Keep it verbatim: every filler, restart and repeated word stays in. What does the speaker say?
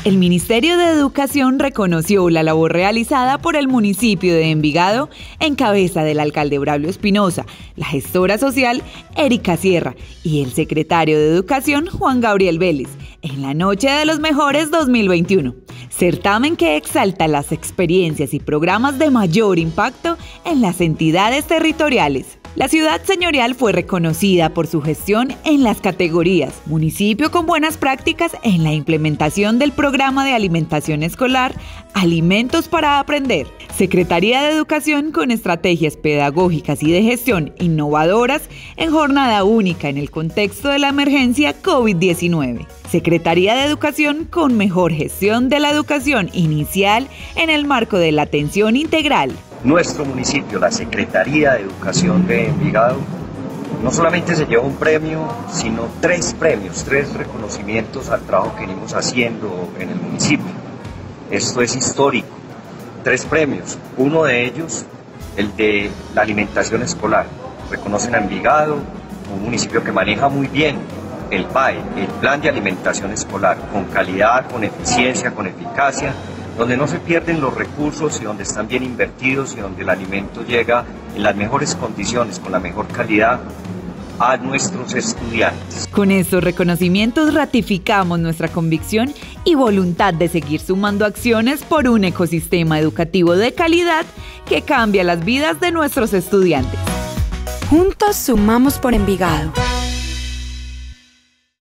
El Ministerio de Educación reconoció la labor realizada por el municipio de Envigado en cabeza del alcalde Braulio Espinosa, la gestora social Erika Sierra y el secretario de Educación Juan Gabriel Vélez en la Noche de los Mejores dos mil veintiuno. Certamen que exalta las experiencias y programas de mayor impacto en las entidades territoriales. La ciudad señorial fue reconocida por su gestión en las categorías Municipio con buenas prácticas en la implementación del programa de alimentación escolar Alimentos para Aprender, Secretaría de Educación con estrategias pedagógicas y de gestión innovadoras en jornada única en el contexto de la emergencia COVID diecinueve, Secretaría de Educación con mejor gestión de la educación inicial en el marco de la atención integral. Nuestro municipio, la Secretaría de Educación de Envigado, no solamente se llevó un premio, sino tres premios, tres reconocimientos al trabajo que venimos haciendo en el municipio. Esto es histórico. Tres premios, uno de ellos, el de la alimentación escolar. Reconocen a Envigado, un municipio que maneja muy bien el P A E, el Plan de Alimentación Escolar, con calidad, con eficiencia, con eficacia, donde no se pierden los recursos y donde están bien invertidos y donde el alimento llega en las mejores condiciones, con la mejor calidad a nuestros estudiantes. Con estos reconocimientos ratificamos nuestra convicción y voluntad de seguir sumando acciones por un ecosistema educativo de calidad que cambia las vidas de nuestros estudiantes. Juntos sumamos por Envigado.